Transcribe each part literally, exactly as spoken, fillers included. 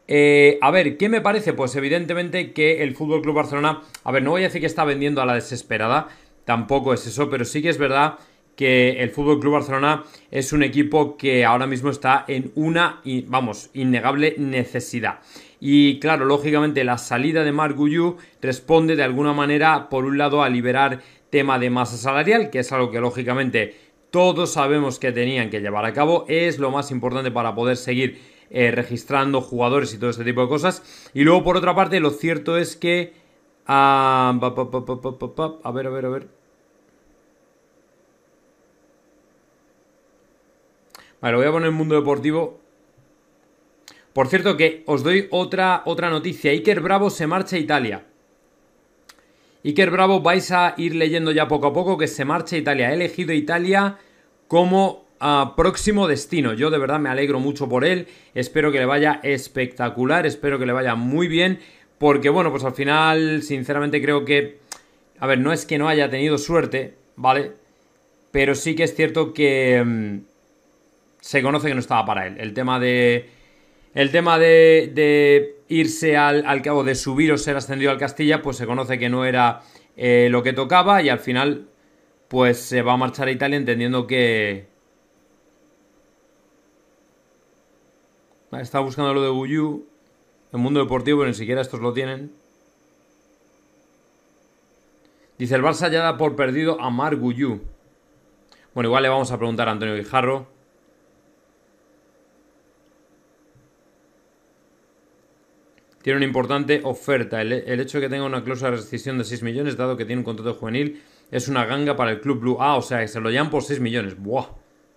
Eh, a ver, ¿qué me parece? Pues evidentemente que el F C Barcelona, a ver, no voy a decir que está vendiendo a la desesperada, tampoco es eso, pero sí que es verdad que el F C Barcelona es un equipo que ahora mismo está en una, vamos, innegable necesidad. Y claro, lógicamente la salida de Marc Guiu responde de alguna manera, por un lado, a liberar tema de masa salarial, que es algo que lógicamente todos sabemos que tenían que llevar a cabo, es lo más importante para poder seguir Eh, registrando jugadores y todo este tipo de cosas. Y luego, por otra parte, lo cierto es que uh, a ver, a ver, a ver vale, lo voy a poner en el mundo deportivo. Por cierto, que os doy otra, otra noticia. Iker Bravo se marcha a Italia. Iker Bravo, vais a ir leyendo ya poco a poco que se marcha a Italia. He elegido Italia como Uh, próximo destino. Yo de verdad me alegro mucho por él. Espero que le vaya espectacular. Espero que le vaya muy bien. Porque bueno, pues al final, sinceramente creo que... A ver, no es que no haya tenido suerte, ¿vale? Pero sí que es cierto que... Um, se conoce que no estaba para él. El tema de... El tema de, de irse al, al cabo de subir o ser ascendido al Castilla, pues se conoce que no era eh, lo que tocaba. Y al final, pues se va a marchar a Italia entendiendo que... Estaba buscando lo de Guiu. El mundo deportivo, pero ni siquiera estos lo tienen. Dice, el Barça ya da por perdido a Marc Guiu. Bueno, igual le vamos a preguntar a Antonio Guijarro. Tiene una importante oferta. El, el hecho de que tenga una cláusula de rescisión de seis millones, dado que tiene un contrato juvenil, es una ganga para el Club Blue. Ah, o sea, que se lo llevan por seis millones. Buah.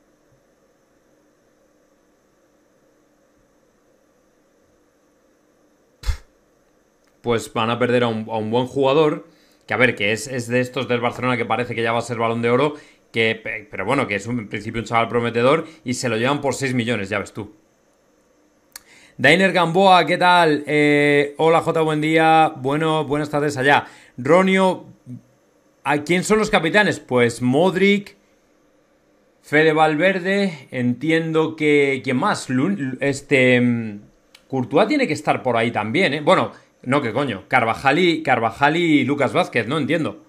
Pues van a perder a un, a un buen jugador, que a ver, que es, es de estos del Barcelona que parece que ya va a ser Balón de Oro, que, pero bueno, que es un, en principio un chaval prometedor, y se lo llevan por seis millones, ya ves tú. Dainer Gamboa, ¿qué tal? Eh, hola J, buen día, bueno, buenas tardes allá. Ronio, ¿a quién son los capitanes? Pues Modric, Fede Valverde, entiendo que... ¿Quién más? Este... Courtois tiene que estar por ahí también, ¿eh? Bueno... No, ¿qué coño? Carvajal y, Carvajal y Lucas Vázquez, no entiendo.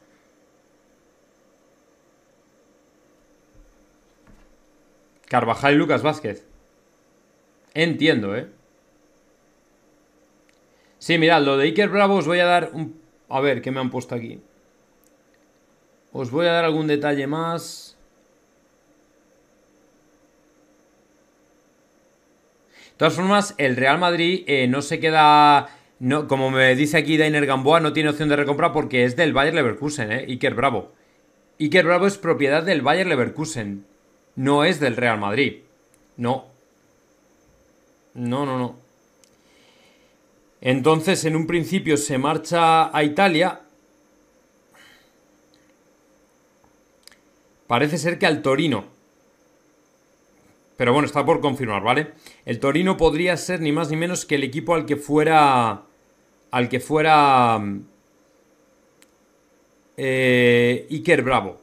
Carvajal y Lucas Vázquez. Entiendo, ¿eh? Sí, mirad, lo de Iker Bravo os voy a dar un... A ver, ¿qué me han puesto aquí? Os voy a dar algún detalle más. De todas formas, el Real Madrid eh, no se queda... No, como me dice aquí Dainer Gamboa, no tiene opción de recompra porque es del Bayer Leverkusen, ¿eh? Iker Bravo. Iker Bravo es propiedad del Bayer Leverkusen. No es del Real Madrid. No. No, no, no. Entonces, en un principio se marcha a Italia. Parece ser que al Torino. Pero bueno, está por confirmar, ¿vale? El Torino podría ser ni más ni menos que el equipo al que fuera... Al que fuera... Eh, Iker Bravo.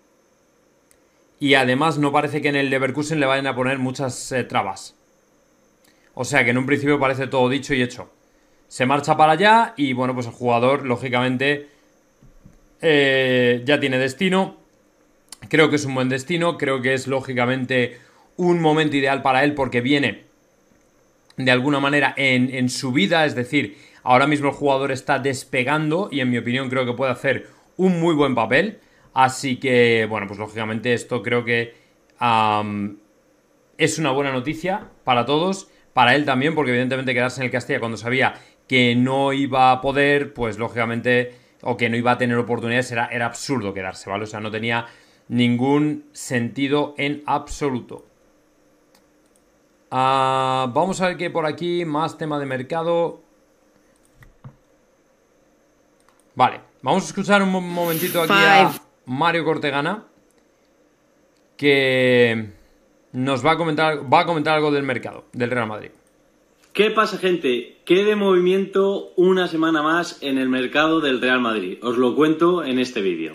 Y además no parece que en el Leverkusen le vayan a poner muchas eh, trabas. O sea que en un principio parece todo dicho y hecho. Se marcha para allá y bueno, pues el jugador, lógicamente, eh, ya tiene destino. Creo que es un buen destino. Creo que es, lógicamente, un momento ideal para él porque viene, de alguna manera, en, en su vida. Es decir, ahora mismo el jugador está despegando y, en mi opinión, creo que puede hacer un muy buen papel. Así que, bueno, pues lógicamente esto creo que um, es una buena noticia para todos. Para él también, porque evidentemente quedarse en el Castilla cuando sabía que no iba a poder, pues lógicamente, o que no iba a tener oportunidades, era, era absurdo quedarse, ¿vale? O sea, no tenía ningún sentido en absoluto. Uh, vamos a ver qué hay por aquí, más tema de mercado. Vale, vamos a escuchar un momentito aquí a Mario Cortegana, que nos va a comentar, va a comentar algo del mercado, del Real Madrid. ¿Qué pasa, gente? ¿Qué de movimiento una semana más en el mercado del Real Madrid? Os lo cuento en este vídeo.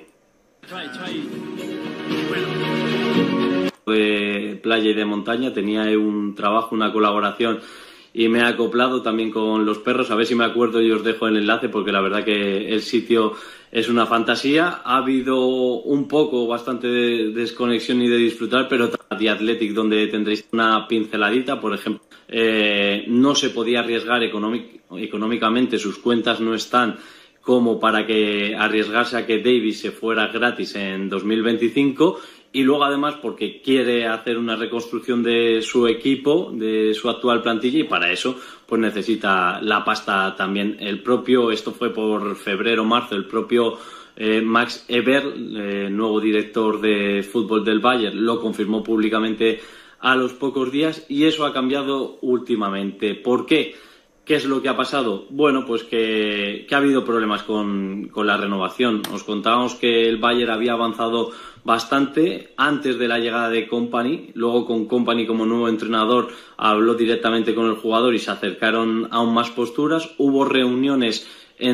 De playa y de montaña, tenía un trabajo, una colaboración y me he acoplado también con los perros. A ver si me acuerdo y os dejo el enlace, porque la verdad que el sitio es una fantasía. Ha habido un poco, bastante de desconexión y de disfrutar, pero The Athletic, donde tendréis una pinceladita, por ejemplo. Eh, no se podía arriesgar económic- económicamente, sus cuentas no están como para que arriesgarse a que Davis se fuera gratis en dos mil veinticinco, y luego además porque quiere hacer una reconstrucción de su equipo, de su actual plantilla, y para eso pues necesita la pasta también. El propio, esto fue por febrero o marzo, el propio eh, Max Eberl, eh, nuevo director de fútbol del Bayern, lo confirmó públicamente a los pocos días, y eso ha cambiado últimamente. ¿Por qué? ¿Qué es lo que ha pasado? Bueno, pues que, que ha habido problemas con, con la renovación. Os contábamos que el Bayern había avanzado bastante antes de la llegada de Kompany. Luego, con Kompany como nuevo entrenador, habló directamente con el jugador y se acercaron aún más posturas. Hubo reuniones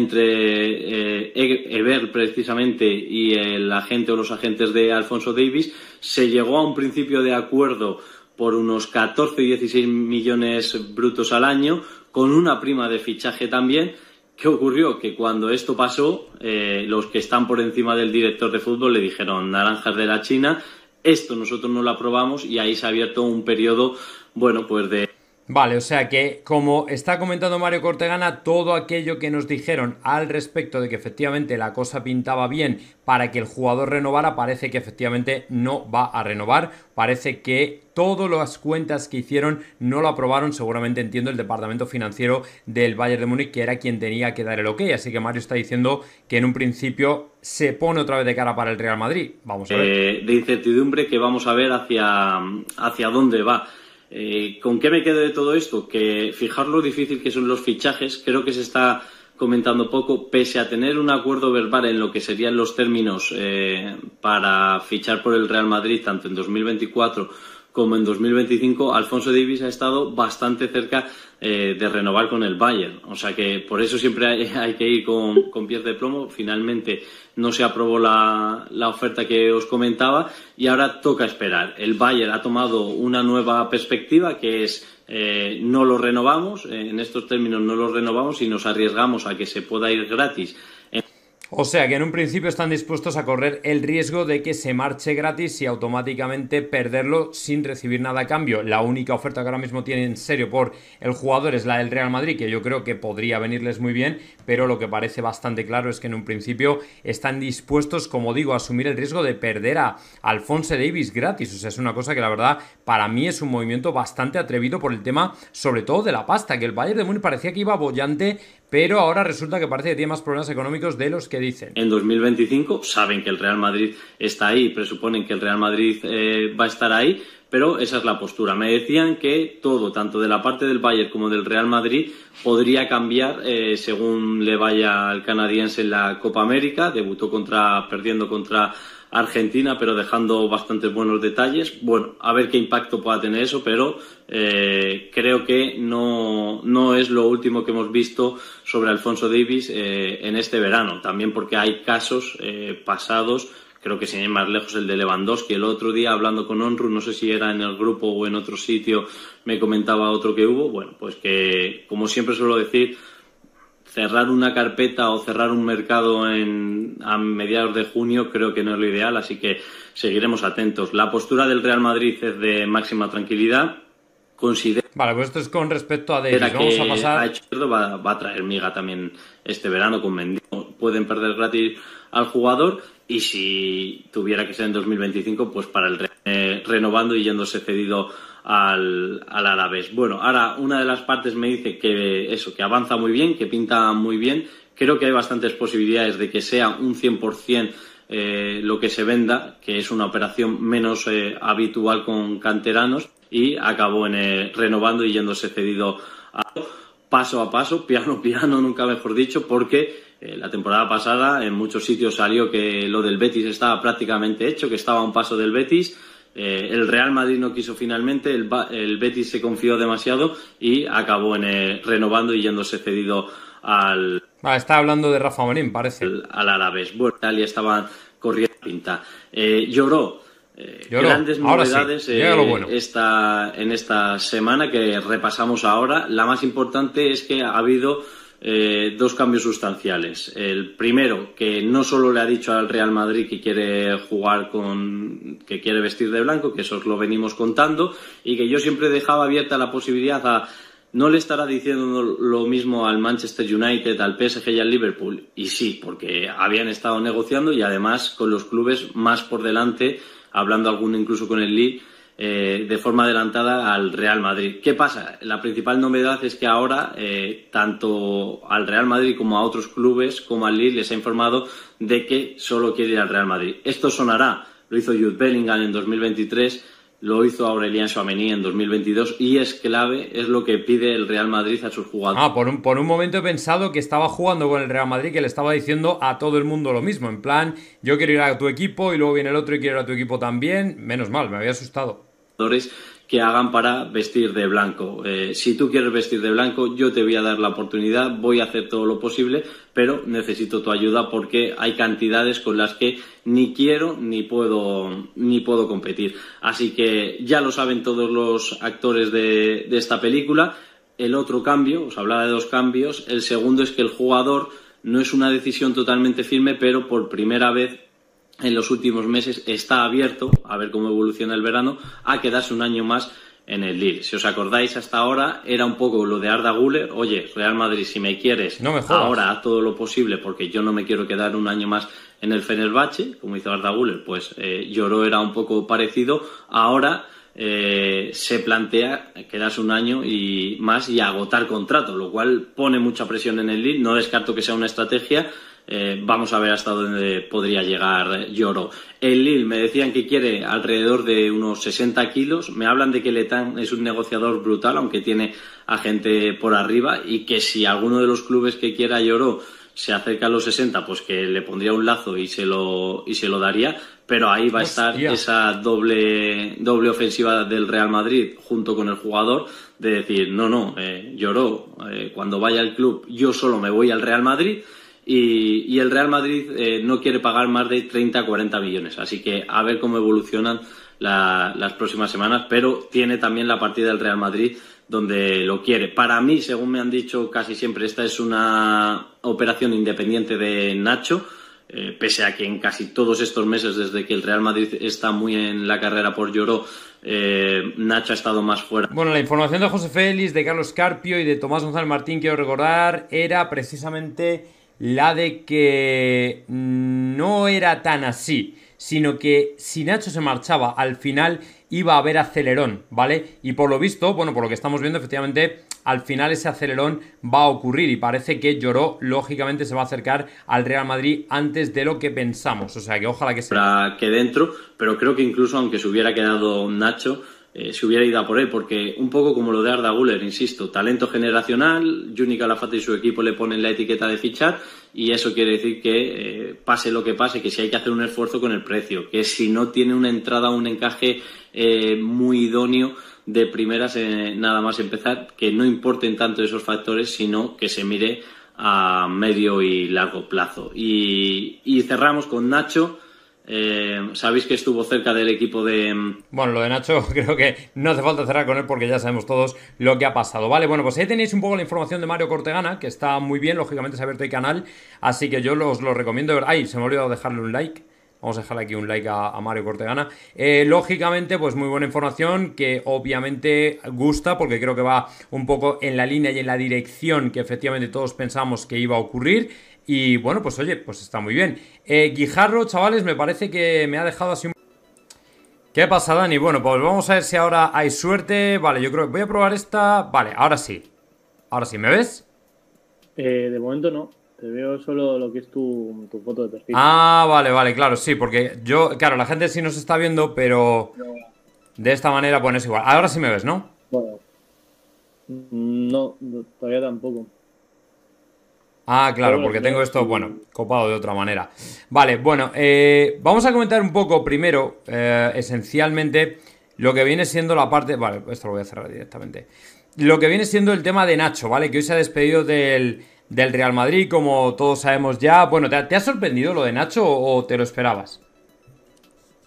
entre eh, Eberl precisamente y el agente o los agentes de Alphonso Davies. Se llegó a un principio de acuerdo por unos catorce y dieciséis millones brutos al año, con una prima de fichaje también. ¿Qué ocurrió? Que cuando esto pasó, eh, los que están por encima del director de fútbol le dijeron: naranjas de la China, esto nosotros no lo aprobamos, y ahí se ha abierto un periodo, bueno, pues de... Vale, o sea que, como está comentando Mario Cortegana, todo aquello que nos dijeron al respecto de que efectivamente la cosa pintaba bien para que el jugador renovara, parece que efectivamente no va a renovar. Parece que todas las cuentas que hicieron no lo aprobaron, seguramente, entiendo, el departamento financiero del Bayern de Múnich, que era quien tenía que dar el ok. Así que Mario está diciendo que en un principio se pone otra vez de cara para el Real Madrid. Vamos a ver. Eh, de incertidumbre, que vamos a ver hacia, hacia dónde va. Eh, ¿Con qué me quedo de todo esto? Que fijar lo difícil que son los fichajes. Creo que se está comentando poco, pese a tener un acuerdo verbal en lo que serían los términos eh, para fichar por el Real Madrid, tanto en dos mil veinticuatro como en dos mil veinticinco, Alphonso Davies ha estado bastante cerca eh, de renovar con el Bayern. O sea que por eso siempre hay, hay que ir con, con pies de plomo. Finalmente no se aprobó la, la oferta que os comentaba, y ahora toca esperar. El Bayern ha tomado una nueva perspectiva, que es eh, no lo renovamos, eh, en estos términos no lo renovamos y nos arriesgamos a que se pueda ir gratis. O sea que en un principio están dispuestos a correr el riesgo de que se marche gratis y automáticamente perderlo sin recibir nada a cambio. La única oferta que ahora mismo tienen en serio por el jugador es la del Real Madrid, que yo creo que podría venirles muy bien, pero lo que parece bastante claro es que en un principio están dispuestos, como digo, a asumir el riesgo de perder a Alphonso Davies gratis. O sea, es una cosa que la verdad para mí es un movimiento bastante atrevido por el tema, sobre todo de la pasta, que el Bayern de Múnich parecía que iba bollante, pero ahora resulta que parece que tiene más problemas económicos de los que dicen. En dos mil veinticinco saben que el Real Madrid está ahí, presuponen que el Real Madrid eh, va a estar ahí, pero esa es la postura. Me decían que todo, tanto de la parte del Bayern como del Real Madrid, podría cambiar eh, según le vaya al canadiense en la Copa América. Debutó contra, perdiendo contra Argentina, pero dejando bastantes buenos detalles. Bueno, a ver qué impacto pueda tener eso, pero eh, creo que no, no es lo último que hemos visto sobre Alphonso Davies eh, en este verano. También porque hay casos eh, pasados, creo que sin ir más lejos el de Lewandowski. El otro día, hablando con Onru, no sé si era en el grupo o en otro sitio, me comentaba otro que hubo. Bueno, pues que, como siempre suelo decir, cerrar una carpeta o cerrar un mercado en, a mediados de junio creo que no es lo ideal, así que seguiremos atentos. La postura del Real Madrid es de máxima tranquilidad. Considera Vale, pues esto es con respecto a Davies. Vamos que a pasar. a Izquierdo va, va a traer miga también este verano con Mendy. Pueden perder gratis al jugador, y si tuviera que ser en dos mil veinticinco, pues para el re, eh, renovando y yéndose cedido al, al Alavés. Bueno, ahora una de las partes me dice que eso, que avanza muy bien, que pinta muy bien. Creo que hay bastantes posibilidades de que sea un cien por ciento eh, lo que se venda, que es una operación menos eh, habitual con canteranos, y acabó en el, renovando y yéndose cedido a, paso a paso, piano piano, nunca mejor dicho, porque eh, la temporada pasada en muchos sitios salió que lo del Betis estaba prácticamente hecho, que estaba a un paso del Betis. Eh, el Real Madrid no quiso finalmente, el, el Betis se confió demasiado y acabó en el, renovando y yéndose cedido al... Vale, está hablando de Rafa Marín, parece. Al, al Alavés. Bueno, Italia estaban corriendo pinta. Eh, lloró. Eh, Lloró. grandes Ahora novedades sí. Llega lo bueno. eh, esta, en esta semana que repasamos ahora. La más importante es que ha habido eh, dos cambios sustanciales. El primero, que no solo le ha dicho al Real Madrid que quiere jugar con, que quiere vestir de blanco, que eso os lo venimos contando, y que yo siempre dejaba abierta la posibilidad a no le estará diciendo lo mismo al Manchester United, al P S G y al Liverpool. Y sí, porque habían estado negociando y además con los clubes más por delante, hablando alguno incluso con el Lille, eh, de forma adelantada al Real Madrid. ¿Qué pasa? La principal novedad es que ahora eh, tanto al Real Madrid como a otros clubes, como al Lille, les ha informado de que solo quiere ir al Real Madrid. Esto sonará, lo hizo Jude Bellingham en dos mil veintitrés, lo hizo Aurélien Tchouaméni en dos mil veintidós y es clave, es lo que pide el Real Madrid a sus jugadores. Ah, por un, por un momento he pensado que estaba jugando con el Real Madrid, que le estaba diciendo a todo el mundo lo mismo, en plan, yo quiero ir a tu equipo y luego viene el otro y quiero ir a tu equipo también. Menos mal, me había asustado. Que hagan para vestir de blanco. Eh, si tú quieres vestir de blanco, yo te voy a dar la oportunidad, voy a hacer todo lo posible, pero necesito tu ayuda porque hay cantidades con las que ni quiero ni puedo ni puedo competir. Así que ya lo saben todos los actores de, de esta película. El otro cambio, os hablaba de dos cambios. El segundo es que el jugador no es una decisión totalmente firme, pero por primera vez en los últimos meses está abierto, a ver cómo evoluciona el verano, a quedarse un año más en el Lille. Si os acordáis, hasta ahora era un poco lo de Arda Güler. Oye, Real Madrid, si me quieres, no me ahora haz todo lo posible porque yo no me quiero quedar un año más en el Fenerbahce, como hizo Arda Güler. Pues eh, Lloró era un poco parecido. Ahora eh, se plantea quedarse un año y más y agotar contrato, lo cual pone mucha presión en el Lille. No descarto que sea una estrategia. Eh, vamos a ver hasta dónde podría llegar Lloró. El Lille me decían que quiere alrededor de unos sesenta kilos. Me hablan de que Letang es un negociador brutal, aunque tiene a gente por arriba, y que si alguno de los clubes que quiera Lloró se acerca a los sesenta, pues que le pondría un lazo y se lo, y se lo daría. Pero ahí va a estar Hostia. esa doble, doble ofensiva del Real Madrid junto con el jugador, de decir, no, no, eh, Lloró, eh, cuando vaya al club yo solo me voy al Real Madrid. Y, y el Real Madrid eh, no quiere pagar más de treinta a cuarenta millones, así que a ver cómo evolucionan la, las próximas semanas, pero tiene también la partida del Real Madrid donde lo quiere. Para mí, según me han dicho casi siempre, esta es una operación independiente de Nacho, eh, pese a que en casi todos estos meses, desde que el Real Madrid está muy en la carrera por Lloró, eh, Nacho ha estado más fuera. Bueno, la información de José Félix, de Carlos Carpio y de Tomás González Martín, quiero recordar, era precisamente la de que no era tan así, sino que si Nacho se marchaba, al final iba a haber acelerón, ¿vale? Y por lo visto, bueno, por lo que estamos viendo, efectivamente, al final ese acelerón va a ocurrir y parece que Lloró, lógicamente, se va a acercar al Real Madrid antes de lo que pensamos, o sea que ojalá que sea. Para que dentro, pero creo que incluso aunque se hubiera quedado Nacho, Eh, se hubiera ido a por él, porque un poco como lo de Arda Güler, insisto, talento generacional, Juni Calafate y su equipo le ponen la etiqueta de fichar y eso quiere decir que eh, pase lo que pase, que si hay que hacer un esfuerzo con el precio, que si no tiene una entrada, un encaje eh, muy idóneo de primeras, eh, nada más empezar, que no importen tanto esos factores, sino que se mire a medio y largo plazo. Y, y cerramos con Nacho. Eh, sabéis que estuvo cerca del equipo de... Bueno, lo de Nacho creo que no hace falta cerrar con él porque ya sabemos todos lo que ha pasado. Vale, bueno, pues ahí tenéis un poco la información de Mario Cortegana, que está muy bien, lógicamente se ha abierto el canal, así que yo os lo recomiendo. Ay, se me ha olvidado dejarle un like. Vamos a dejarle aquí un like a, a Mario Cortegana. Eh, lógicamente, pues muy buena información que obviamente gusta porque creo que va un poco en la línea y en la dirección que efectivamente todos pensamos que iba a ocurrir. Y bueno, pues oye, pues está muy bien. Eh, Guijarro, chavales, me parece que me ha dejado así un... ¿Qué pasa, Dani? Bueno, pues vamos a ver si ahora hay suerte. Vale, yo creo que voy a probar esta. Vale, ahora sí. Ahora sí, ¿me ves? Eh, de momento no. Te veo solo lo que es tu, tu foto de perfil. Ah, vale, vale, claro, sí, porque yo... Claro, la gente sí nos está viendo, pero... De esta manera, bueno, es igual. Ahora sí me ves, ¿no? Bueno. No, no, todavía tampoco. Ah, claro, porque tengo esto, bueno, copado de otra manera. Vale, bueno, eh, vamos a comentar un poco primero, eh, esencialmente, lo que viene siendo la parte... Vale, esto lo voy a cerrar directamente. Lo que viene siendo el tema de Nacho, ¿vale? Que hoy se ha despedido del, del Real Madrid, como todos sabemos ya. Bueno, ¿te, te ha sorprendido lo de Nacho o te lo esperabas?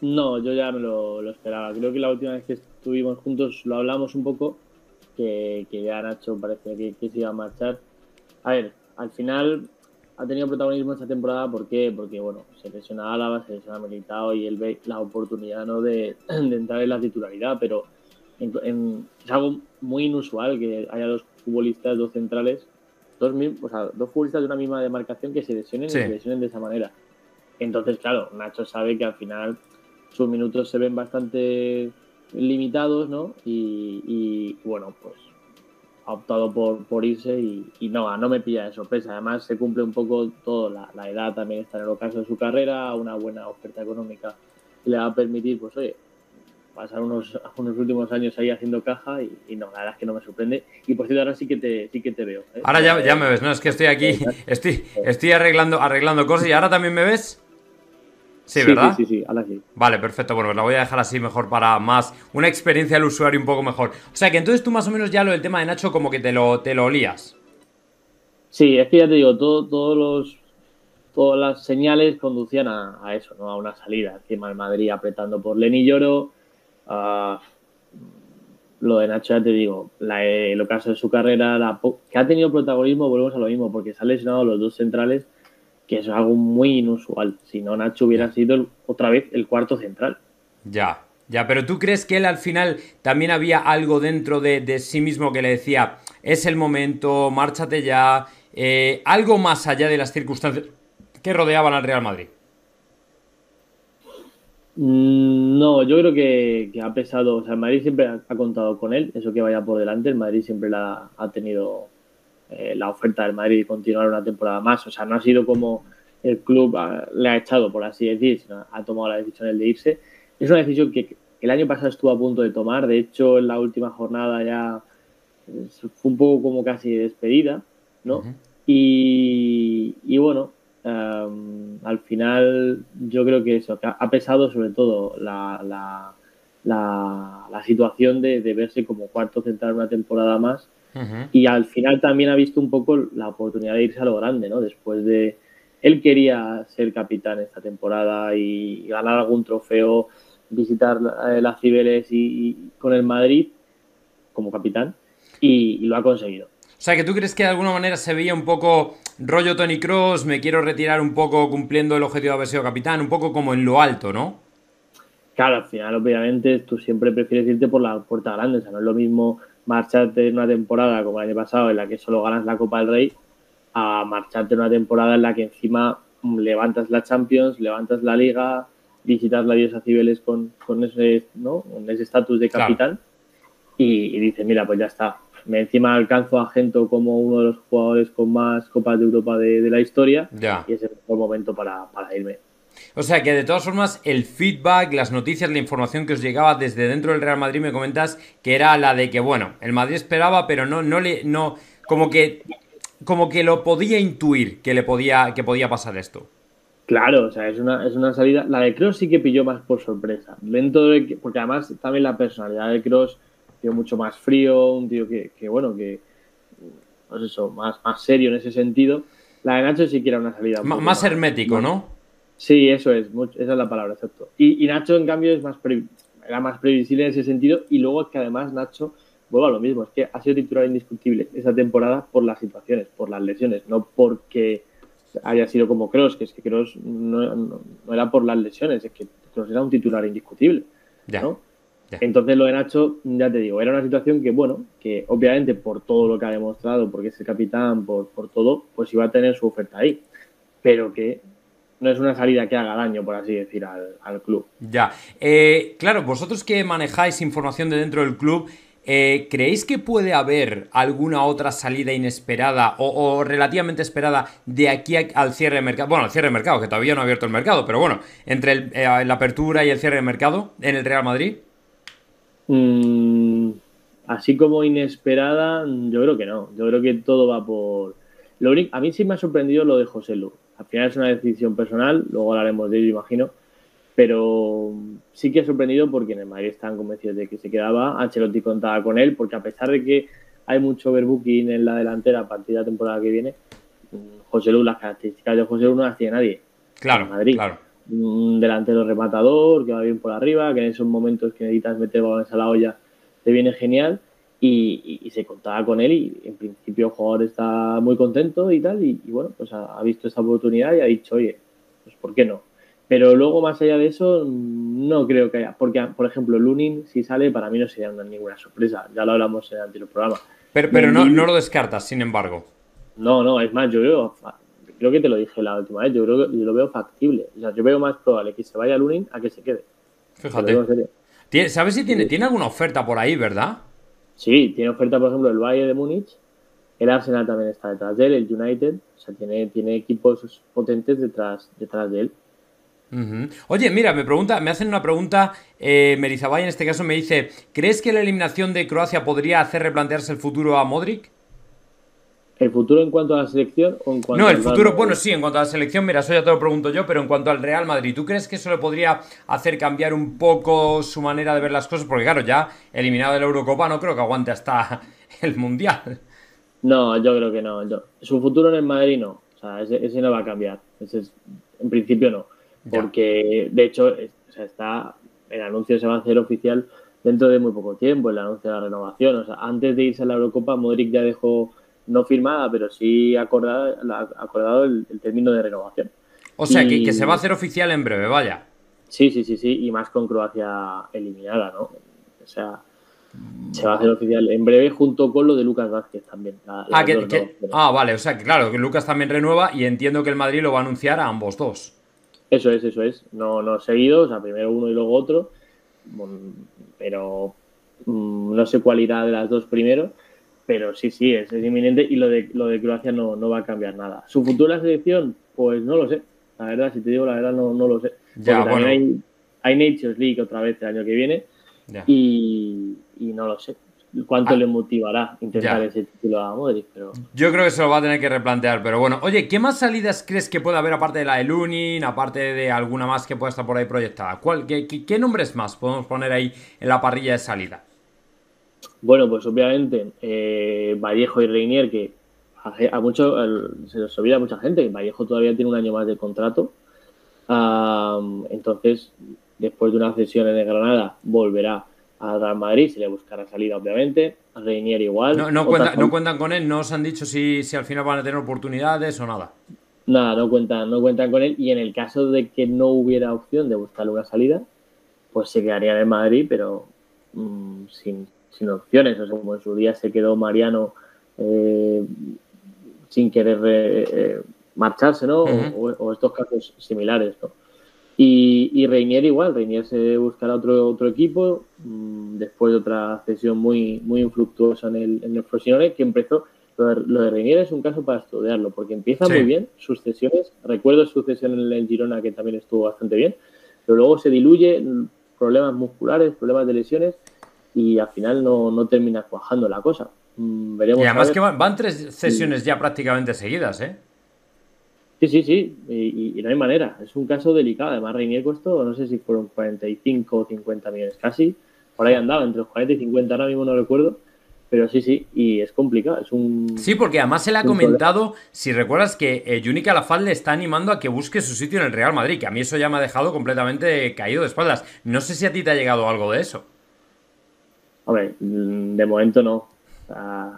No, yo ya me lo, lo esperaba. Creo que la última vez que estuvimos juntos lo hablamos un poco, que, que ya Nacho parece que, que se iba a marchar. A ver, al final ha tenido protagonismo esta temporada, ¿por qué? Porque, bueno, se lesiona Álava, se lesiona Militao y él ve la oportunidad, ¿no?, de, de entrar en la titularidad, pero en, en, es algo muy inusual que haya dos futbolistas, dos centrales, dos, o sea, dos futbolistas de una misma demarcación que se lesionen sí. y se lesionen de esa manera. Entonces, claro, Nacho sabe que al final sus minutos se ven bastante limitados, ¿no? Y, y bueno, pues ha optado por, por irse y, y no, no me pilla de sorpresa. Además, se cumple un poco todo, la, la edad también está en el ocaso de su carrera, una buena oferta económica que le va a permitir, pues oye, pasar unos, unos últimos años ahí haciendo caja y, y no, la verdad es que no me sorprende. Y por cierto, ahora sí que te, sí que te veo, ¿eh? Ahora ya, ya me ves, ¿no? Es que estoy aquí, estoy, estoy arreglando, arreglando cosas y ahora también me ves. Sí, sí, ¿verdad? Sí, sí, sí, ahora sí. Vale, perfecto. Bueno, pues la voy a dejar así mejor para más una experiencia del usuario un poco mejor. O sea que entonces tú más o menos ya lo del tema de Nacho como que te lo, te lo olías. Sí, es que ya te digo, todo, todos los, todas las señales conducían a, a eso, ¿no? A una salida. Encima el Madrid apretando por Lenny Lloro. Uh, lo de Nacho, ya te digo, la, el ocaso de su carrera, la, que ha tenido protagonismo, volvemos a lo mismo, porque se han lesionado los dos centrales, que es algo muy inusual. Si no, Nacho hubiera sido el, otra vez el cuarto central. Ya, ya, pero ¿tú crees que él al final también había algo dentro de, de sí mismo que le decía, es el momento, márchate ya, eh, algo más allá de las circunstancias que rodeaban al Real Madrid? No, yo creo que, que ha pesado, o sea, el Madrid siempre ha, ha contado con él, eso que vaya por delante, el Madrid siempre la, ha tenido eh, la oferta del Madrid de continuar una temporada más, o sea, no ha sido como el club ha, le ha echado, por así decir, sino ha tomado la decisión el de irse. Es una decisión que el año pasado estuvo a punto de tomar, de hecho en la última jornada ya fue un poco como casi despedida, ¿no? Uh-huh. Y, y bueno, Um, al final yo creo que eso, que ha pesado sobre todo la, la, la, la situación de, de verse como cuarto central una temporada más uh-huh. y al final también ha visto un poco la oportunidad de irse a lo grande, ¿no? Después de... Él quería ser capitán esta temporada y ganar algún trofeo, visitar eh, las Cibeles y, y con el Madrid como capitán y, y lo ha conseguido. O sea, que tú crees que de alguna manera se veía un poco rollo Toni Kroos, me quiero retirar un poco cumpliendo el objetivo de haber sido capitán, un poco como en lo alto, ¿no? Claro, al final, obviamente, tú siempre prefieres irte por la puerta grande. O sea, no es lo mismo marcharte en una temporada como el año pasado, en la que solo ganas la Copa del Rey, a marcharte en una temporada en la que encima levantas la Champions, levantas la Liga, visitas la Diosa Cibeles con, con ese, ¿no? Con ese estatus de capitán, claro. y, y dices, mira, pues ya está. Me encima alcanzo a Gento como uno de los jugadores con más Copas de Europa de, de la historia, ya. Y es el mejor momento para, para irme. O sea que de todas formas el feedback, las noticias, la información que os llegaba desde dentro del Real Madrid, me comentas que era la de que, bueno, el Madrid esperaba, pero no, no le, no, como que, como que lo podía intuir que le podía, que podía pasar esto. Claro, o sea, es una, es una salida. La de Kroos sí que pilló más por sorpresa. Dentro de que, porque además también la personalidad de Kroos, tío mucho más frío, un tío que, que bueno, que pues eso, más, más serio en ese sentido. La de Nacho sí que era una salida un M- poco más, más hermético, más, ¿no? Sí, eso es, mucho, esa es la palabra, exacto. Y, y Nacho, en cambio, es más pre, era más previsible en ese sentido. Y luego es que además Nacho, vuelvo a lo mismo, es que ha sido titular indiscutible esa temporada por las situaciones, por las lesiones, no porque haya sido como Kroos, que es que Kroos no, no, no era por las lesiones, es que Kroos era un titular indiscutible, ya, ¿no? ya. Entonces lo de Nacho, ya te digo, era una situación que, bueno, que obviamente por todo lo que ha demostrado, porque es el capitán, por, por todo, pues iba a tener su oferta ahí, pero que no es una salida que haga daño, por así decir, al, al club. Ya, eh, claro, vosotros que manejáis información de dentro del club, Eh, ¿creéis que puede haber alguna otra salida inesperada o, o relativamente esperada de aquí a, al cierre de mercado? Bueno, al cierre de mercado, que todavía no ha abierto el mercado, pero bueno, entre el, eh, la apertura y el cierre de mercado en el Real Madrid. Mm, así como inesperada, yo creo que no. Yo creo que todo va por... Lo único, a mí sí me ha sorprendido lo de José Lu. Al final es una decisión personal, luego hablaremos de ello, imagino. Pero sí que ha sorprendido porque en el Madrid estaban convencidos de que se quedaba. Ancelotti contaba con él porque a pesar de que hay mucho overbooking en la delantera a partir de la temporada que viene, José Lu, las características de José Lu no las tiene nadie. Claro, en Madrid. claro. un delantero rematador, que va bien por arriba, que en esos momentos que necesitas meter balones a la olla te viene genial. Y, y, y se contaba con él y en principio el jugador está muy contento y tal. Y, y bueno, pues ha, ha visto esta oportunidad y ha dicho, oye, pues ¿por qué no? Pero luego, más allá de eso, no creo que haya. Porque, por ejemplo, Lunin, si sale, para mí no sería una, ninguna sorpresa. Ya lo hablamos en el anterior programa. Pero, pero no, no lo descartas, sin embargo. No, no, es más, yo veo. Creo que te lo dije la última vez. Yo creo que yo lo veo factible. O sea, yo veo más probable que se vaya Lunin a que se quede. Fíjate. ¿Sabes si tiene, tiene alguna oferta por ahí, verdad? Sí, tiene oferta, por ejemplo, el Bayern de Múnich. El Arsenal también está detrás de él, el United. O sea, tiene, tiene equipos potentes detrás, detrás de él. Uh-huh. Oye, mira, me pregunta, me hacen una pregunta, eh, Merizabay en este caso me dice, ¿crees que la eliminación de Croacia podría hacer replantearse el futuro a Modric? ¿El futuro en cuanto a la selección o en cuanto No, el al futuro, bueno, sí, en cuanto a la selección, mira, eso ya te lo pregunto yo, pero en cuanto al Real Madrid, ¿tú crees que eso le podría hacer cambiar un poco su manera de ver las cosas? Porque claro, ya eliminado de la Eurocopa no creo que aguante hasta el Mundial. No, yo creo que no. Yo, su futuro en el Madrid no. O sea, ese, ese no va a cambiar. Ese es, en principio no. Porque, ya. de hecho, es, o sea, está, el anuncio se va a hacer oficial dentro de muy poco tiempo, el anuncio de la renovación. O sea, antes de irse a la Eurocopa, Modric ya dejó, no firmada, pero sí acordado, acordado el, el término de renovación. O sea, y, que, que se va a hacer oficial en breve, vaya. Sí, sí, sí, sí. Y más con Croacia eliminada, ¿no? O sea... Se va a hacer oficial en breve junto con lo de Lucas Vázquez también. La, la ah, que, que, ah, vale, o sea que claro, que Lucas también renueva y entiendo que el Madrid lo va a anunciar a ambos dos. Eso es, eso es. No, no seguidos, o sea, primero uno y luego otro. Pero mmm, no sé cuál irá de las dos primero. Pero sí, sí, es, es inminente y lo de, lo de Croacia no, no va a cambiar nada. ¿Su futuro en la selección? Pues no lo sé. La verdad, si te digo la verdad, no, no lo sé. Porque ya, también bueno. hay, hay Nations League otra vez el año que viene. Ya. Y, y no lo sé cuánto ah, le motivará intentar ya. ese título a Modric, pero... Yo creo que se lo va a tener que replantear, pero bueno. Oye, ¿qué más salidas crees que puede haber aparte de la de Lunin, aparte de alguna más que pueda estar por ahí proyectada? ¿Cuál, qué, qué, qué nombres más podemos poner ahí en la parrilla de salida? Bueno, pues obviamente eh, Vallejo y Reinier, que a, a mucho el, se les olvida a mucha gente, que Vallejo todavía tiene un año más de contrato. Um, entonces, después de una cesión en el Granada, volverá al Real Madrid, se le buscará salida, obviamente. A Reinier igual. No, no, cuenta, no cuentan con él, no os han dicho si, si al final van a tener oportunidades o nada. Nada, no cuentan, no cuentan con él. Y en el caso de que no hubiera opción de buscarle una salida, pues se quedaría en el Madrid, pero mmm, sin, sin opciones. O sea, como en su día se quedó Mariano eh, sin querer eh, marcharse, ¿no? Uh-huh. o, o estos casos similares, ¿no? Y, y Reinier igual, Reinier se buscará otro, otro equipo mmm, después de otra cesión muy, muy infructuosa en el, en el Frosinone, que empezó, lo de, lo de Reinier es un caso para estudiarlo, porque empieza sí. muy bien sus cesiones, recuerdo su cesión en el Girona que también estuvo bastante bien, pero luego se diluye, problemas musculares, problemas de lesiones, y al final no, no termina cuajando la cosa. Mm, veremos y además que van, van tres cesiones sí. ya prácticamente seguidas, ¿eh? Sí, sí, sí, y, y no hay manera. Es un caso delicado. Además, Reinier costó, no sé si fueron cuarenta y cinco o cincuenta millones, casi. Por ahí andaba, entre los cuarenta y cincuenta, ahora mismo no recuerdo. Pero sí, sí, y es complicado. Es un. Sí, porque además se le ha comentado, problema. Si recuerdas, que eh, Juni Calafat le está animando a que busque su sitio en el Real Madrid, que a mí eso ya me ha dejado completamente caído de espaldas. No sé si a ti te ha llegado algo de eso. Hombre, de momento no. O sea,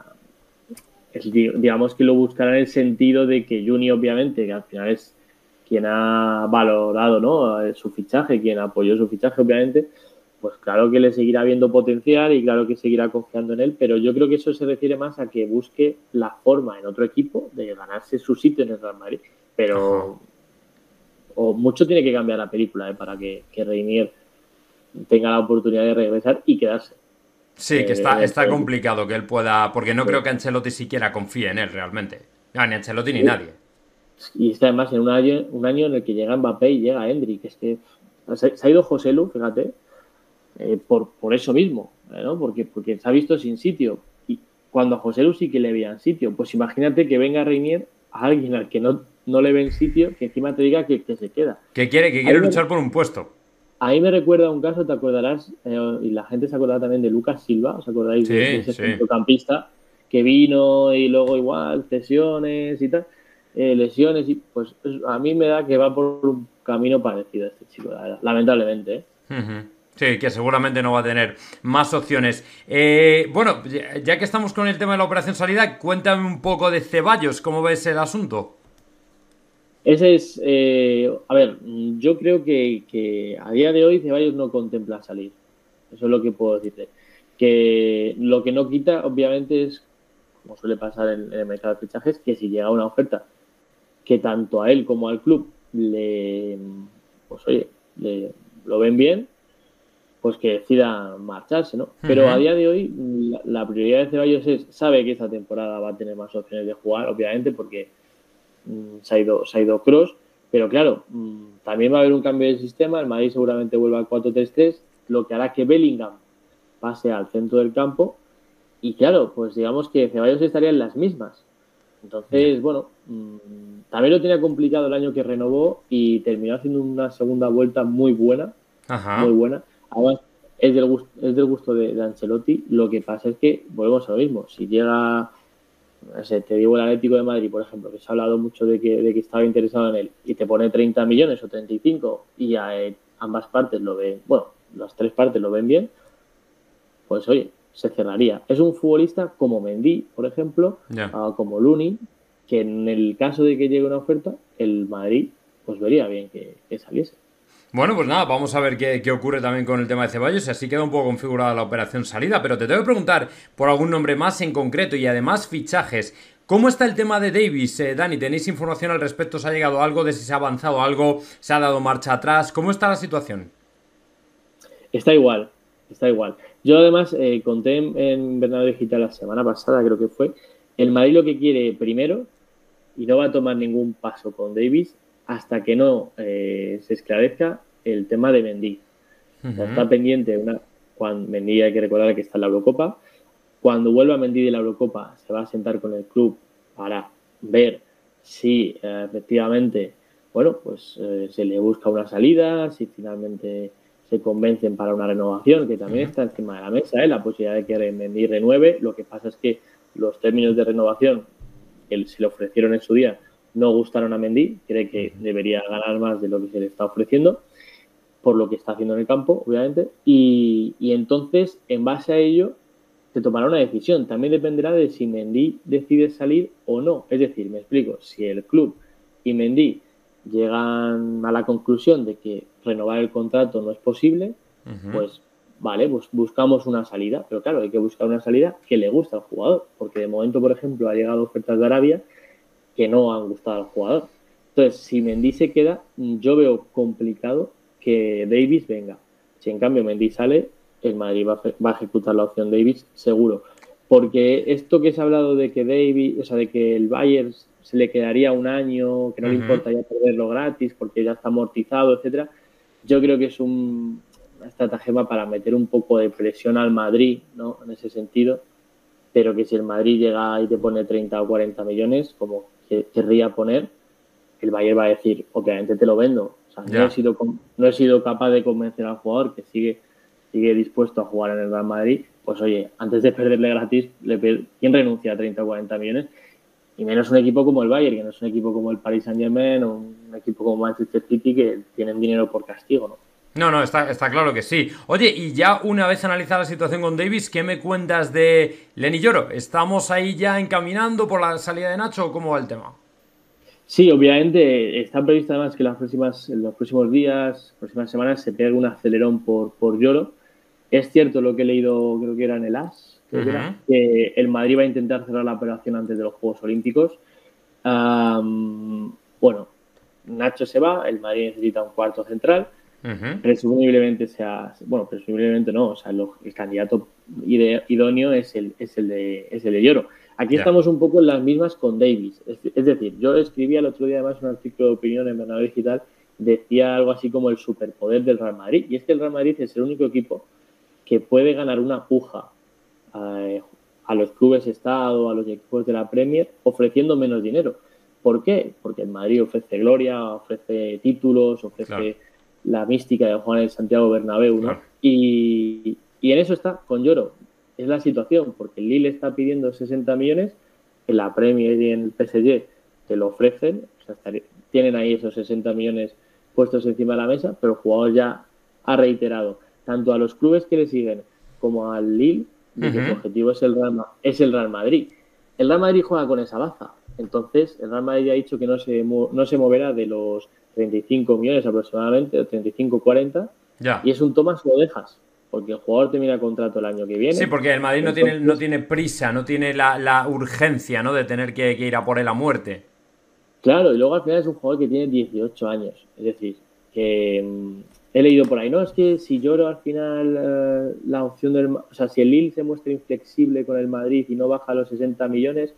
es, digamos que lo buscará en el sentido de que Juni, obviamente, que al final es quien ha valorado, ¿no?, su fichaje, quien apoyó su fichaje, obviamente, pues claro que le seguirá viendo potencial y claro que seguirá confiando en él, pero yo creo que eso se refiere más a que busque la forma en otro equipo de ganarse su sitio en el Real Madrid. Pero o mucho tiene que cambiar la película, ¿eh?, para que, que Reinier tenga la oportunidad de regresar y quedarse. Sí, que está, está complicado que él pueda, porque no sí. creo que Ancelotti siquiera confíe en él realmente. No, ni Ancelotti ni sí. nadie. Y está además en un año, un año en el que llega Mbappé y llega Endrick. Es que se, se ha ido Joselu, fíjate, eh, por, por eso mismo, ¿no? Porque, porque se ha visto sin sitio. Y cuando a Joselu sí que le veían sitio, pues imagínate que venga Reinier a alguien al que no, no le ven sitio, que encima te diga que, que se queda. Que quiere, que quiere luchar me, por un puesto. A mí me recuerda un caso, te acordarás, eh, y la gente se acordará también de Lucas Silva, ¿os acordáis? Sí, de ese sí. centrocampista que vino y luego igual, cesiones y tal. eh, lesiones, y pues a mí me da que va por un camino parecido a este chico, la verdad, lamentablemente, ¿eh? Uh-huh. Sí, que seguramente no va a tener más opciones. Eh, bueno, ya que estamos con el tema de la operación salida, cuéntame un poco de Ceballos, ¿cómo ves el asunto? Ese es, eh, a ver, yo creo que, que a día de hoy Ceballos no contempla salir. Eso es lo que puedo decirte. Que lo que no quita, obviamente, es, como suele pasar en, en el mercado de fichajes, que si llega una oferta que tanto a él como al club le, pues oye, le, lo ven bien, pues que decida marcharse, ¿no? Pero Uh-huh. a día de hoy la, la prioridad de Ceballos es, sabe que esta temporada va a tener más opciones de jugar, obviamente, porque mmm, se ha ido, se ha ido Kroos, pero claro, mmm, también va a haber un cambio de sistema, el Madrid seguramente vuelva al cuatro tres tres, lo que hará que Bellingham pase al centro del campo, y claro, pues digamos que Ceballos estaría en las mismas. Entonces, Yeah. bueno, mmm, también lo tenía complicado el año que renovó y terminó haciendo una segunda vuelta muy buena, muy Ajá. buena. Además, es del gusto, es del gusto de, de Ancelotti. Lo que pasa es que volvemos a lo mismo. Si llega, no sé, te digo el Atlético de Madrid, por ejemplo, que se ha hablado mucho de que, de que estaba interesado en él, y te pone treinta millones o treinta y cinco y a, eh, ambas partes lo ven, bueno, las tres partes lo ven bien, pues oye, se cerraría. Es un futbolista como Mendy, por ejemplo, Yeah. uh, como Lunin, que en el caso de que llegue una oferta, el Madrid pues vería bien que, que saliese. Bueno, pues nada, vamos a ver qué, qué ocurre también con el tema de Ceballos y así queda un poco configurada la operación salida, pero te tengo que preguntar por algún nombre más en concreto y además fichajes. ¿Cómo está el tema de Davis, eh, Dani? ¿Tenéis información al respecto? ¿Se ha llegado algo de si se ha avanzado algo? ¿Se ha dado marcha atrás? ¿Cómo está la situación? Está igual, está igual. Yo además eh, conté en, en Bernardo Digital la semana pasada, creo que fue, el Madrid lo que quiere primero, y no va a tomar ningún paso con Davis hasta que no eh, se esclarezca el tema de Mendy. O sea, está Uh-huh. pendiente una, cuando Mendy hay que recordar que está en la Eurocopa. Cuando vuelva Mendy de la Eurocopa se va a sentar con el club para ver si eh, efectivamente, bueno, pues eh, se le busca una salida, si finalmente se convencen para una renovación, que también Uh-huh. está encima de la mesa, ¿eh? La posibilidad de que Mendy renueve. Lo que pasa es que los términos de renovación que se le ofrecieron en su día no gustaron a Mendy, cree que debería ganar más de lo que se le está ofreciendo, por lo que está haciendo en el campo, obviamente, y, y entonces, en base a ello, se tomará una decisión. También dependerá de si Mendy decide salir o no. Es decir, me explico, si el club y Mendy llegan a la conclusión de que renovar el contrato no es posible, Uh-huh. pues vale, pues buscamos una salida. Pero claro, hay que buscar una salida que le guste al jugador, porque de momento, por ejemplo, ha llegado ofertas de Arabia que no han gustado al jugador. Entonces, si Mendy se queda, yo veo complicado que Davis venga. Si en cambio Mendy sale, el Madrid va a, va a ejecutar la opción Davis seguro. Porque esto que se ha hablado de que Davis, o sea, de que el Bayern se le quedaría un año, que no Uh-huh. le importa ya perderlo gratis porque ya está amortizado, etcétera, yo creo que es un, una estratagema para meter un poco de presión al Madrid, ¿no? En ese sentido, pero que si el Madrid llega y te pone treinta o cuarenta millones, como que querría poner, el Bayern va a decir, obviamente te lo vendo. O sea, Ya. no he sido, no he sido capaz de convencer al jugador que sigue, sigue dispuesto a jugar en el Real Madrid. Pues oye, antes de perderle gratis, le, ¿quién renuncia a treinta o cuarenta millones? Y menos un equipo como el Bayern, que no es un equipo como el Paris Saint-Germain o un equipo como Manchester City que tienen dinero por castigo, ¿no? No, no, está, está claro que sí. Oye, y ya una vez analizada la situación con Davis, ¿qué me cuentas de Lenny Lloro? ¿Estamos ahí ya encaminando por la salida de Nacho o cómo va el tema? Sí, obviamente está previsto además que las próximas, en los próximos días, próximas semanas, se pegue un acelerón por, por Lloro. Es cierto lo que he leído, creo que era en el AS, creo que era, Uh-huh. que el Madrid va a intentar cerrar la operación antes de los Juegos Olímpicos. Um, bueno, Nacho se va, el Madrid necesita un cuarto central. Uh-huh. Presumiblemente sea, bueno, presumiblemente no, o sea, lo, el candidato ide, idóneo es el, es el de, es el de Lloro. Aquí Ya. estamos un poco en las mismas con Davis. Es, es decir, yo escribí el otro día además un artículo de opinión en Bernardo Digital, decía algo así como el superpoder del Real Madrid. Y es que el Real Madrid es el único equipo que puede ganar una puja a, a los clubes Estado, a los equipos de la Premier, ofreciendo menos dinero. ¿Por qué? Porque el Madrid ofrece gloria, ofrece títulos, ofrece Claro. la mística de jugar en el Santiago Bernabéu, ¿no? Claro. Y, y en eso está con Lloro. Es la situación, porque el Lille está pidiendo sesenta millones, en la Premier y en el P S G te lo ofrecen, o sea, estaría, tienen ahí esos sesenta millones puestos encima de la mesa, pero el jugador ya ha reiterado, tanto a los clubes que le siguen como al Lille, de que uh-huh. su objetivo es el, Real, es el Real Madrid. El Real Madrid juega con esa baza, entonces el Real Madrid ya ha dicho que no se, no se moverá de los treinta y cinco millones aproximadamente, o treinta y cinco, cuarenta, ya. Y es un tomas o lo dejas, porque el jugador termina contrato el año que viene. Sí, porque el Madrid entonces, no, tiene, no tiene prisa, no tiene la, la urgencia, ¿no?, de tener que, que ir a por él a muerte. Claro, y luego al final es un jugador que tiene dieciocho años, es decir, que mmm, he leído por ahí, no, es que si lloro al final eh, la opción del... O sea, si el Lille se muestra inflexible con el Madrid y no baja los sesenta millones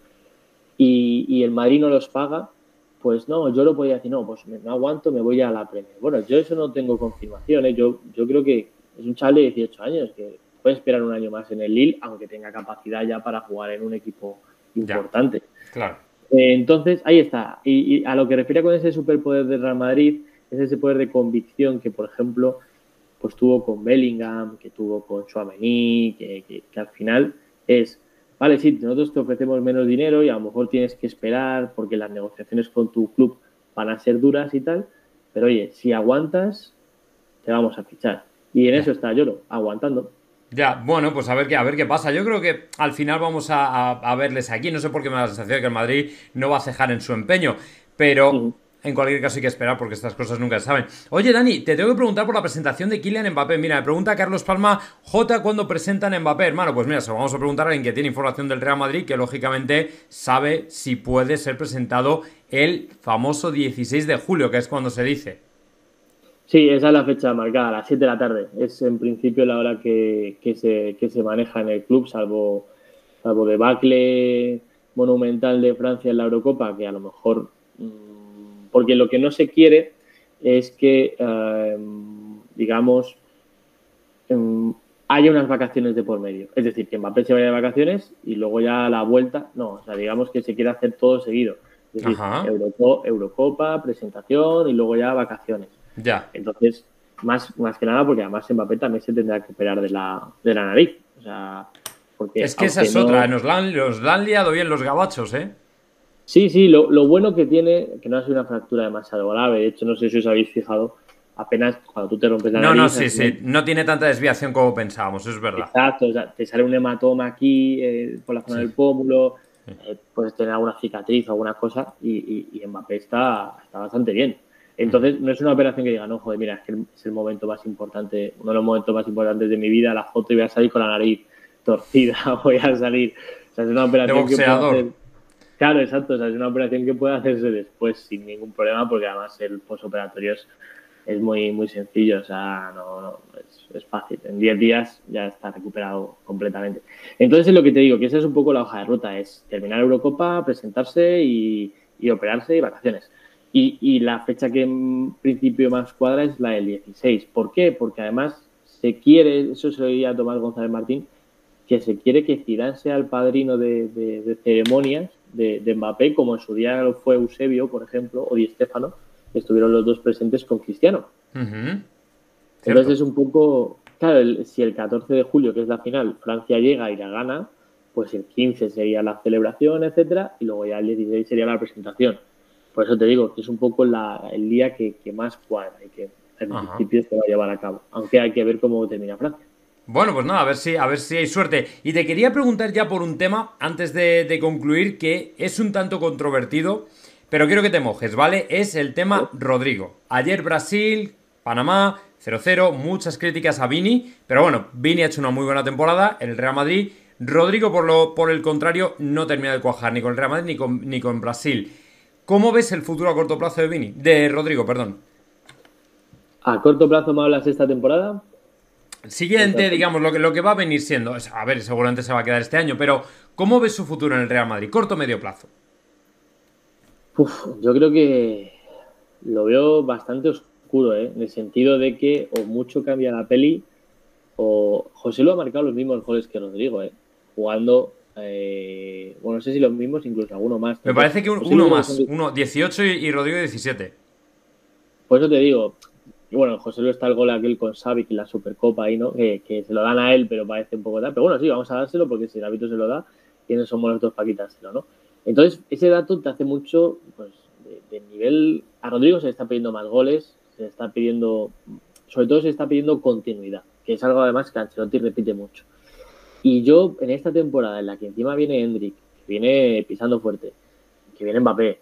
y, y el Madrid no los paga, pues no, yo lo podría decir, no, pues no aguanto, me voy a la Premier. Bueno, yo eso no tengo confirmación, ¿eh? yo, yo creo que es un chaval de dieciocho años que puede esperar un año más en el Lille, aunque tenga capacidad ya para jugar en un equipo importante. Ya, claro. Eh, entonces, ahí está. Y, y a lo que refiere con ese superpoder del Real Madrid, es ese poder de convicción que, por ejemplo, pues tuvo con Bellingham, que tuvo con Tchouaméni, que, que, que al final es, vale, sí, nosotros te ofrecemos menos dinero y a lo mejor tienes que esperar porque las negociaciones con tu club van a ser duras y tal, pero oye, si aguantas, te vamos a fichar. Y en eso está Lloro, aguantando. Ya, bueno, pues a ver qué, a ver qué pasa. Yo creo que al final vamos a, a, a verles aquí. No sé por qué me da la sensación de que el Madrid no va a cejar en su empeño, pero uh-huh. en cualquier caso hay que esperar porque estas cosas nunca se saben. Oye, Dani, te tengo que preguntar por la presentación de Kylian Mbappé. Mira, me pregunta Carlos Palma, J, ¿cuándo presentan a Mbappé? Hermano, pues mira, se lo vamos a preguntar a alguien que tiene información del Real Madrid, que lógicamente sabe si puede ser presentado el famoso dieciséis de julio, que es cuando se dice. Sí, esa es la fecha marcada, a las siete de la tarde. Es en principio la hora que, que, se, que se maneja en el club, salvo, salvo debacle monumental de Francia en la Eurocopa, que a lo mejor... Mmm, porque lo que no se quiere es que, eh, digamos, eh, haya unas vacaciones de por medio. Es decir, que Mbappé se vaya de vacaciones y luego ya la vuelta... No, o sea, digamos que se quiere hacer todo seguido. Es decir, Euroco- Eurocopa, presentación y luego ya vacaciones. Ya. Entonces, más, más que nada, porque además Mbappé también se tendrá que operar de la, de la nariz. O sea, porque es que esa es no... otra, nos la, han, nos la han liado bien los gabachos, ¿eh? Sí, sí, lo, lo bueno que tiene, que no ha sido una fractura demasiado grave, de hecho, no sé si os habéis fijado, apenas cuando tú te rompes la no, nariz... No, no, sí, sí, bien. No tiene tanta desviación como pensábamos, eso es verdad. Exacto, o sea, te sale un hematoma aquí, eh, por la zona sí. del pómulo, sí. eh, puedes tener alguna cicatriz o alguna cosa, y, y, y Mbappé está, está bastante bien. Entonces, no es una operación que diga, no, joder, mira, es que es el momento más importante, uno de los momentos más importantes de mi vida, la foto y voy a salir con la nariz torcida, voy a salir... O sea, es una operación de boxeador. que puede hacer... Claro, exacto, o sea, es una operación que puede hacerse después sin ningún problema, porque además el postoperatorio es, es muy, muy sencillo, o sea, no, no es, es fácil. En diez días ya está recuperado completamente. Entonces, es lo que te digo, que esa es un poco la hoja de ruta, es terminar Eurocopa, presentarse y, y operarse y vacaciones. Y, y la fecha que en principio más cuadra es la del dieciséis. ¿Por qué? Porque además se quiere, eso se lo oía a Tomás González Martín, que se quiere que Zidane sea el padrino de, de, de ceremonias de, de Mbappé, como en su día lo fue Eusebio, por ejemplo, o Di Stéfano, que estuvieron los dos presentes con Cristiano. Uh-huh. Entonces es un poco... Claro, el, si el catorce de julio, que es la final, Francia llega y la gana, pues el quince sería la celebración, etcétera, y luego ya el dieciséis sería la presentación. Por eso te digo que es un poco la, el día que, que más cuadra y que en uh-huh. principio se va a llevar a cabo. Aunque hay que ver cómo termina Francia. Bueno, pues nada, a ver si, a ver si hay suerte. Y te quería preguntar ya por un tema, antes de, de concluir, que es un tanto controvertido, pero quiero que te mojes, ¿vale? Es el tema Rodrigo. Ayer Brasil, Panamá, cero cero, muchas críticas a Vini, pero bueno, Vini ha hecho una muy buena temporada en el Real Madrid. Rodrigo, por, lo, por el contrario, no termina de cuajar ni con el Real Madrid ni con, ni con Brasil. ¿Cómo ves el futuro a corto plazo de Vini? De Rodrigo, perdón. ¿A corto plazo me hablas esta temporada? Siguiente, digamos, lo que, lo que va a venir siendo, a ver, seguramente se va a quedar este año, pero ¿cómo ves su futuro en el Real Madrid? ¿Corto o medio plazo? Uf, yo creo que lo veo bastante oscuro, ¿eh? En el sentido de que o mucho cambia la peli o José lo ha marcado los mismos goles que Rodrigo, ¿eh? Jugando, eh... bueno, no sé si los mismos, incluso alguno más. Me parece que un, uno más, uno dieciocho y, y Rodrigo diecisiete. Por eso te digo... Y bueno, José Luis está el gol aquel con Savic y la Supercopa ahí, ¿no? Que, que se lo dan a él, pero parece un poco tal. Pero bueno, sí, vamos a dárselo porque si el árbitro se lo da, ¿quiénes somos los dos para quitárselo, no? Entonces, ese dato te hace mucho, pues, de, de nivel... A Rodrigo se le está pidiendo más goles, se le está pidiendo... Sobre todo se le está pidiendo continuidad, que es algo además que Ancelotti repite mucho. Y yo, en esta temporada en la que encima viene Endrick, que viene pisando fuerte, que viene Mbappé,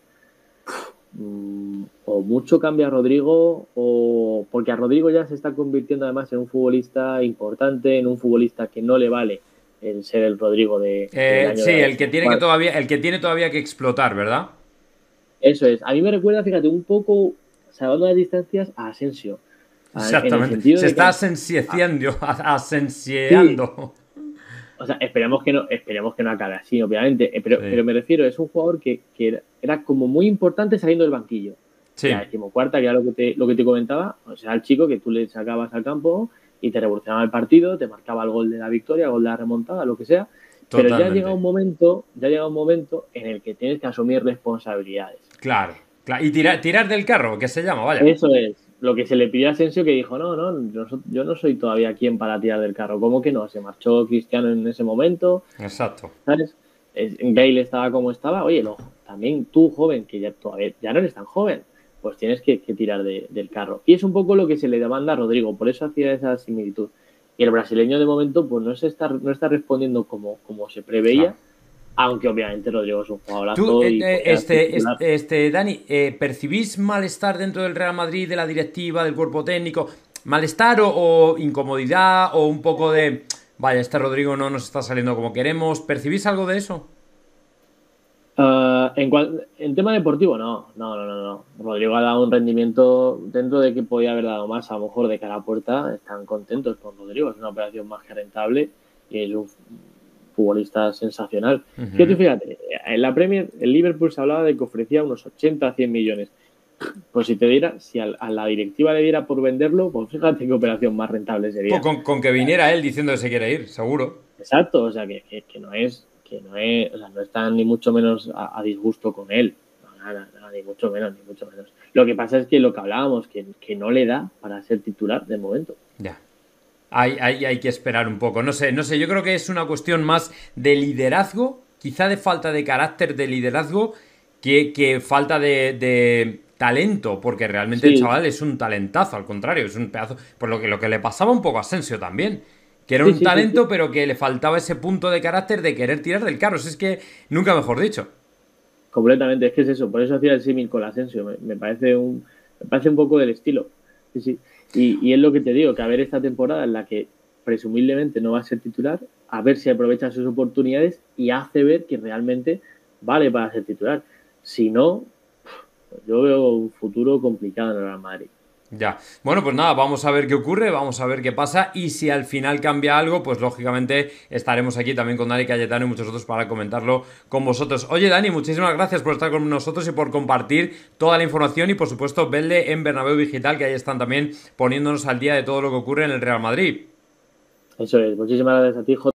mmm, o mucho cambia a Rodrigo, o porque a Rodrigo ya se está convirtiendo además en un futbolista importante, en un futbolista que no le vale el ser el Rodrigo de, eh, año sí, de el que tiene que todavía, el que tiene todavía que explotar, ¿verdad? Eso es. A mí me recuerda, fíjate, un poco, salvando las distancias, a Asensio. Exactamente. Se está asensieciendo, asensiando. O sea, esperemos que no, esperemos que no acabe así, obviamente. Pero, sí. pero me refiero, es un jugador que, que era, era como muy importante saliendo del banquillo. Sí. La decimocuarta, que era lo que te, lo que te comentaba, o sea, el chico que tú le sacabas al campo y te revolucionaba el partido, te marcaba el gol de la victoria, el gol de la remontada, lo que sea. Totalmente. Pero ya llega un momento, ya llega un momento en el que tienes que asumir responsabilidades. Claro, claro. Y tirar, tirar del carro, que se llama, vaya. Eso es. Lo que se le pidió a Asensio, que dijo, no, no, yo no soy todavía quien para tirar del carro. ¿Cómo que no? Se marchó Cristiano en ese momento. Exacto. ¿Sabes? Bale estaba como estaba. Oye, no, también tú, joven, que ya todavía ya no eres tan joven, pues tienes que, que tirar de, del carro. Y es un poco lo que se le demanda a Rodrigo, por eso hacía esa similitud. Y el brasileño, de momento, pues no se está, no está respondiendo como, como se preveía. Claro. Aunque obviamente Rodrigo es un jugadorazo. Tú, eh, y este, este, este, Dani, eh, ¿percibís malestar dentro del Real Madrid, de la directiva, del cuerpo técnico? ¿Malestar o, o incomodidad o un poco de, vaya, este Rodrigo no nos está saliendo como queremos? ¿Percibís algo de eso? Uh, en, cual, en tema deportivo, no, no, no, no, no. Rodrigo ha dado un rendimiento dentro de que podía haber dado más, a lo mejor de cara a puerta. Están contentos con Rodrigo, es una operación más que rentable y es un futbolista sensacional. Uh-huh. Que tú fíjate, en la Premier, el Liverpool se hablaba de que ofrecía unos ochenta a cien millones. Pues si te diera, si a, a la directiva le diera por venderlo, pues fíjate qué operación más rentable sería. Pues con, con que viniera él diciendo que se quiere ir, seguro. Exacto, o sea que, que, que no es, que no es, o sea, no están ni mucho menos a, a disgusto con él. No, nada, nada, ni mucho menos, ni mucho menos. Lo que pasa es que lo que hablábamos, que, que no le da para ser titular de momento. Ya. Hay, hay, hay que esperar un poco. No sé, no sé, yo creo que es una cuestión más de liderazgo, quizá de falta de carácter de liderazgo, que, que falta de, de talento, porque realmente sí. El chaval es un talentazo, al contrario, es un pedazo. Por lo que, lo que le pasaba un poco a Asensio también, que era sí, un sí, talento, sí, sí. pero que le faltaba ese punto de carácter de querer tirar del carro. Si es que nunca mejor dicho. Completamente, es que es eso, por eso hacía el símil con Asensio, me, me parece un me parece un poco del estilo. Sí, sí. Y, y es lo que te digo, que a ver esta temporada en la que presumiblemente no va a ser titular, a ver si aprovecha sus oportunidades y hace ver que realmente vale para ser titular. Si no, yo veo un futuro complicado en el Real Madrid. Ya, bueno, pues nada, vamos a ver qué ocurre, vamos a ver qué pasa y si al final cambia algo, pues lógicamente estaremos aquí también con Dani Cayetano y muchos otros para comentarlo con vosotros. Oye, Dani, muchísimas gracias por estar con nosotros y por compartir toda la información y por supuesto verle en Bernabéu Digital, que ahí están también poniéndonos al día de todo lo que ocurre en el Real Madrid. Eso es, muchísimas gracias a ti, J.